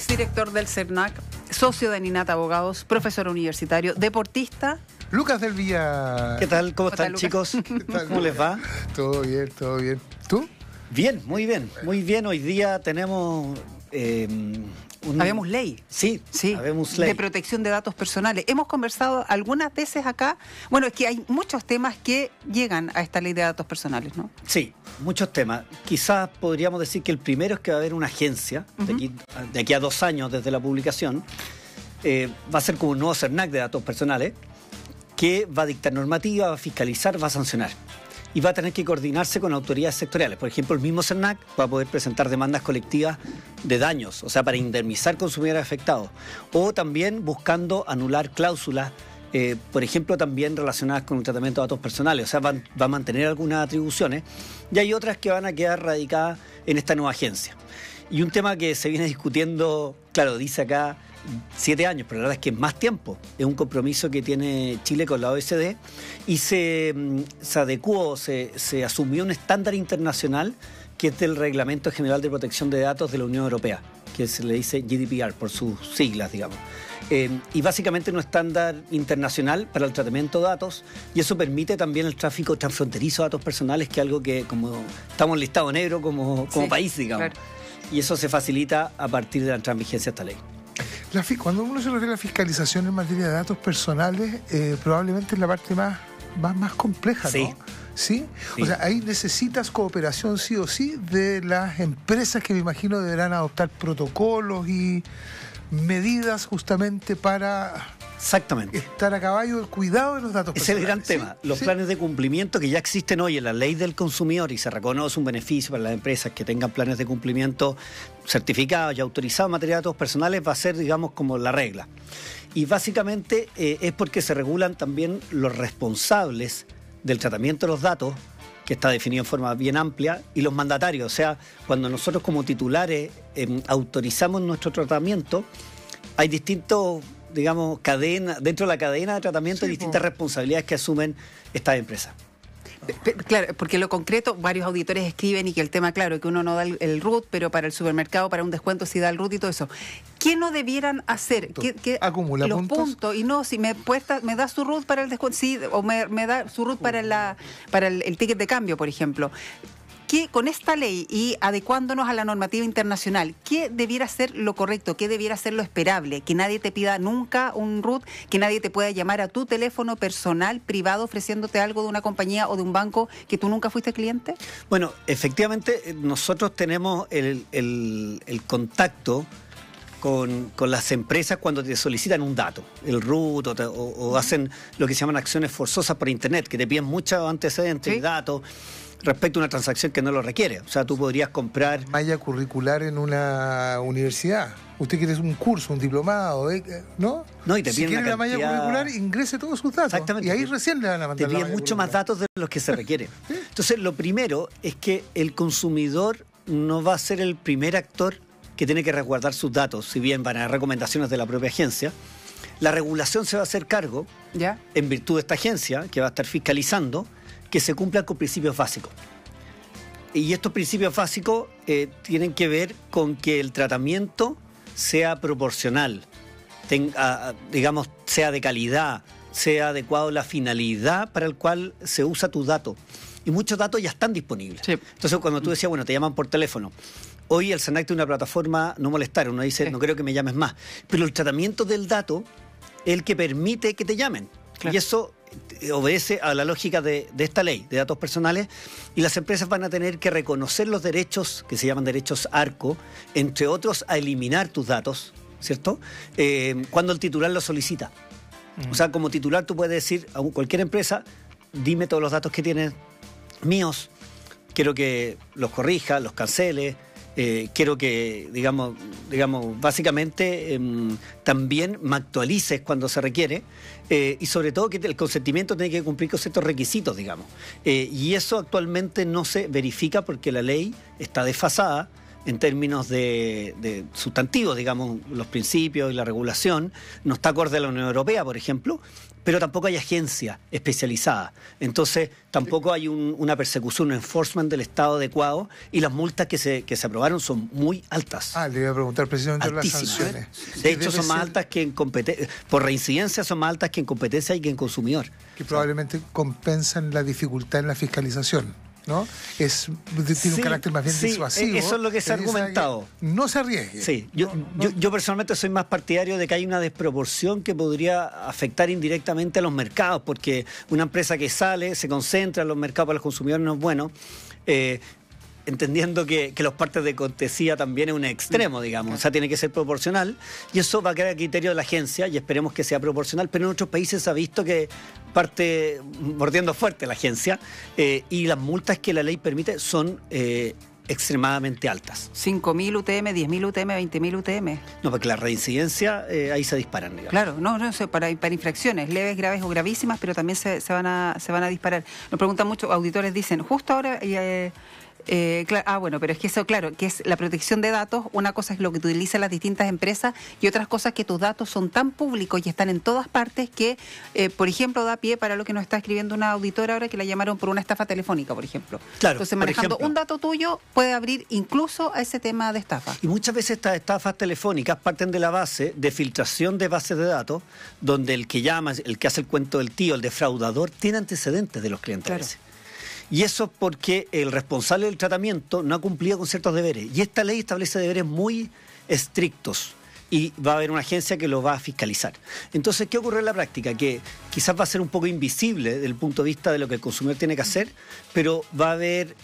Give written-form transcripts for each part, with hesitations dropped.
exdirector del CERNAC, socio de Ninata Abogados, profesor universitario, deportista. Lucas del Villa. ¿Qué tal? ¿Cómo están, Lucas? chicos? tal? ¿Cómo les va? Todo bien, todo bien. ¿Tú? Bien, muy bien. Muy bien. Hoy día tenemos... Habemos ley. Sí, habemos ley. De protección de datos personales. Hemos conversado algunas veces acá. Bueno, es que hay muchos temas que llegan a esta ley de datos personales, ¿no? Sí, muchos temas. Quizás podríamos decir que el primero es que va a haber una agencia, de aquí a 2 años desde la publicación, va a ser como un nuevo CERNAC de datos personales, que va a dictar normativa, va a fiscalizar, va a sancionar. Y va a tener que coordinarse con autoridades sectoriales. Por ejemplo, el mismo CERNAC va a poder presentar demandas colectivas de daños, o sea, para indemnizar consumidores afectados. O también buscando anular cláusulas, por ejemplo, también relacionadas con el tratamiento de datos personales. O sea, va a mantener algunas atribuciones. Y hay otras que van a quedar radicadas en esta nueva agencia. Y un tema que se viene discutiendo, claro, dice acá 7 años, pero la verdad es que es más tiempo. Es un compromiso que tiene Chile con la OECD y se adecuó, se asumió un estándar internacional que es del Reglamento General de Protección de Datos de la Unión Europea, que se le dice GDPR por sus siglas, digamos. Y básicamente un estándar internacional para el tratamiento de datos, y eso permite también el tráfico transfronterizo de datos personales, que es algo que como estamos en listado negro como sí, país, digamos. Claro. Y eso se facilita a partir de la entrada en vigencia de esta ley. Cuando uno se refiere a la fiscalización en materia de datos personales, probablemente es la parte más compleja, ¿no? Sí. ¿Sí? Sí. O sea, ahí necesitas cooperación sí o sí de las empresas que me imagino deberán adoptar protocolos y medidas justamente para... Exactamente. Estar a caballo del cuidado de los datos personales. Es el gran tema. Los planes de cumplimiento que ya existen hoy en la ley del consumidor y se reconoce un beneficio para las empresas que tengan planes de cumplimiento certificados y autorizados en materia de datos personales va a ser, digamos, como la regla. Y básicamente es porque se regulan también los responsables del tratamiento de los datos, que está definido en forma bien amplia, y los mandatarios. O sea, cuando nosotros como titulares autorizamos nuestro tratamiento, hay distintos, digamos, dentro de la cadena de tratamiento, hay distintas responsabilidades que asumen estas empresas. Claro, porque lo concreto, varios auditores escriben y que el tema, claro, que uno no da el RUT, pero para el supermercado, para un descuento sí da el RUT y todo eso. ¿Qué no debieran hacer? ¿Qué acumula los puntos? Y no, si me da su RUT para el descuento, sí, o me da su RUT para el ticket de cambio, por ejemplo. ¿Qué, con esta ley y adecuándonos a la normativa internacional, qué debiera ser lo correcto, qué debiera ser lo esperable? Que nadie te pida nunca un RUT, que nadie te pueda llamar a tu teléfono personal, privado, ofreciéndote algo de una compañía o de un banco que tú nunca fuiste cliente. Bueno, efectivamente nosotros tenemos el contacto con las empresas cuando te solicitan un dato, el RUT o hacen lo que se llaman acciones forzosas por internet, que te piden muchos antecedentes, ¿sí?, datos respecto a una transacción que no lo requiere. O sea, tú podrías comprar... Malla curricular en una universidad. Usted quiere un curso, un diplomado, ¿no? No, y te piden si quiere una la malla curricular, ingrese todos sus datos. Exactamente. Y ahí recién le van a mandar. Te piden mucho más datos de los que se requieren. ¿Sí? Entonces, lo primero es que el consumidor no va a ser el primer actor que tiene que resguardar sus datos, si bien van a haber recomendaciones de la propia agencia. La regulación se va a hacer cargo, ¿ya?, en virtud de esta agencia, que va a estar fiscalizando que se cumplan con principios básicos. Y estos principios básicos tienen que ver con que el tratamiento sea proporcional, digamos, sea de calidad, sea adecuado a la finalidad para el cual se usa tu dato. Y muchos datos ya están disponibles. Sí. Entonces, cuando tú decías, bueno, te llaman por teléfono, hoy el CERNAC tiene una plataforma no molestar, uno dice, no creo que me llames más. Pero el tratamiento del dato es el que permite que te llamen. Claro. Y eso obedece a la lógica de esta ley de datos personales, y las empresas van a tener que reconocer los derechos, que se llaman derechos ARCO, entre otros a eliminar tus datos, ¿cierto? Cuando el titular lo solicita. O sea, como titular tú puedes decir a cualquier empresa, dime todos los datos que tienes míos, quiero que los corrija, los cancele, quiero que, digamos básicamente también me actualices cuando se requiere, y sobre todo que el consentimiento tiene que cumplir con ciertos requisitos, digamos. Y eso actualmente no se verifica porque la ley está desfasada, en términos de sustantivos, digamos, los principios y la regulación, no está acorde a la Unión Europea, por ejemplo, pero tampoco hay agencia especializada. Entonces, tampoco hay una persecución, un enforcement del Estado adecuado, y las multas que se aprobaron son muy altas. Le iba a preguntar precisamente por las sanciones. De hecho, son más altas que en competencia, por reincidencia son más altas que en competencia y que en consumidor. Que probablemente compensan la dificultad en la fiscalización, ¿no? Tiene un carácter más bien disuasivo. Eso es lo que se ha argumentado. No se arriesgue. Sí, yo personalmente soy más partidario de que hay una desproporción que podría afectar indirectamente a los mercados, porque una empresa que sale, se concentra en los mercados para los consumidores no es bueno. Entendiendo que los partes de cortesía también es un extremo, digamos, o sea, tiene que ser proporcional, y eso va a quedar a criterio de la agencia, y esperemos que sea proporcional, pero en otros países se ha visto que parte mordiendo fuerte la agencia, y las multas que la ley permite son extremadamente altas. 5.000 UTM, 10.000 UTM, 20.000 UTM. No, porque la reincidencia ahí se disparan, digamos. Claro, no, para infracciones leves, graves o gravísimas, pero también se van a disparar. Nos preguntan mucho, auditores dicen, justo ahora... bueno, pero es que eso, claro, que es la protección de datos. Una cosa es lo que utilizan las distintas empresas y otras cosas que tus datos son tan públicos y están en todas partes que, por ejemplo, da pie para lo que nos está escribiendo una auditora ahora, que la llamaron por una estafa telefónica, por ejemplo. Claro, entonces, manejando un dato tuyo puede abrir incluso a ese tema de estafa. Y muchas veces estas estafas telefónicas parten de la base de filtración de bases de datos, donde el que llama, el que hace el cuento del tío, el defraudador, tiene antecedentes de los clientes. Claro. Y eso es porque el responsable del tratamiento no ha cumplido con ciertos deberes. Y esta ley establece deberes muy estrictos y va a haber una agencia que lo va a fiscalizar. Entonces, ¿qué ocurre en la práctica? Que quizás va a ser un poco invisible desde el punto de vista de lo que el consumidor tiene que hacer, pero va a haber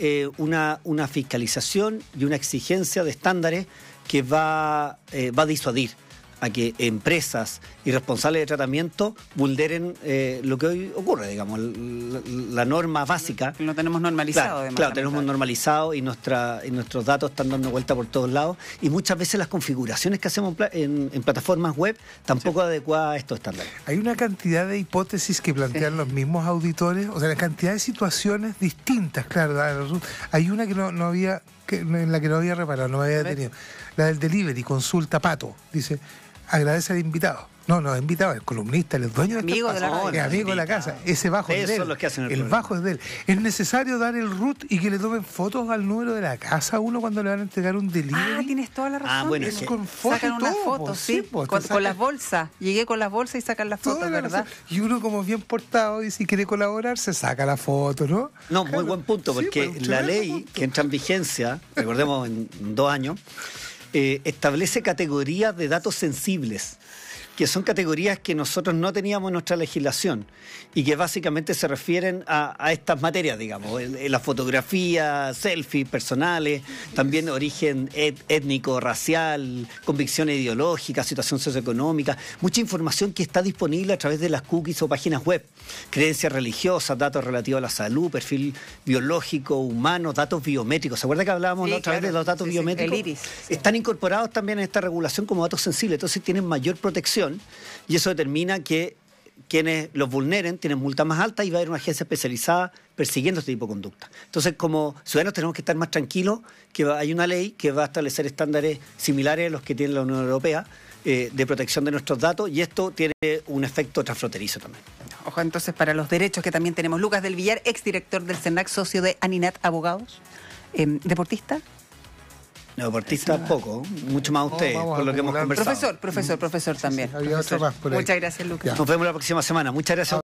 una fiscalización y una exigencia de estándares que va a disuadir a que empresas y responsables de tratamiento vulneren lo que hoy ocurre, digamos, la norma básica. Lo tenemos normalizado. Claro, tenemos normalizado y nuestros datos están dando vuelta por todos lados, y muchas veces las configuraciones que hacemos en plataformas web tampoco adecuadas a estos estándares. Hay una cantidad de hipótesis que plantean los mismos auditores, o sea, la cantidad de situaciones distintas, claro. Hay una que no había, en la que no había reparado, no me había detenido. La del delivery, consulta Pato, dice... Agradece al invitado. No, invitado, el columnista, el dueño de amigo de la casa. Es amigo de la casa. Ese bajo es de él. Son los que hacen el bajo es de él. ¿Es necesario dar el root y que le tomen fotos al número de la casa a uno cuando le van a entregar un delivery? Tienes toda la razón. Bueno, es con fotos. Sacan unas fotos, sí. Con las bolsas. Llegué con las bolsas y sacan las fotos, ¿verdad? Y uno, como bien portado, y si quiere colaborar, se saca la foto, ¿no? No, claro. Muy buen punto, porque la ley que entra en vigencia, recordemos, en 2 años, establece categorías de datos sensibles, que son categorías que nosotros no teníamos en nuestra legislación y que básicamente se refieren a estas materias, digamos, la fotografía, selfies personales, también origen étnico, racial, convicción ideológica, situación socioeconómica, mucha información que está disponible a través de las cookies o páginas web, creencias religiosas, datos relativos a la salud, perfil biológico, humano, datos biométricos. ¿Se acuerda que hablábamos otra vez de los datos biométricos? El iris. Están incorporados también en esta regulación como datos sensibles, entonces tienen mayor protección. Y eso determina que quienes los vulneren tienen multas más altas y va a haber una agencia especializada persiguiendo este tipo de conducta. Entonces, como ciudadanos tenemos que estar más tranquilos que hay una ley que va a establecer estándares similares a los que tiene la Unión Europea de protección de nuestros datos, y esto tiene un efecto transfronterizo también. Ojo, entonces, para los derechos que también tenemos. Lucas del Villar, exdirector del CERNAC, socio de Aninat Abogados, deportista. No, deportista poco, mucho más usted, por lo que hemos conversado. Profesor también. Sí, había otro más por ahí. Muchas gracias, Lucas. Nos vemos la próxima semana. Muchas gracias.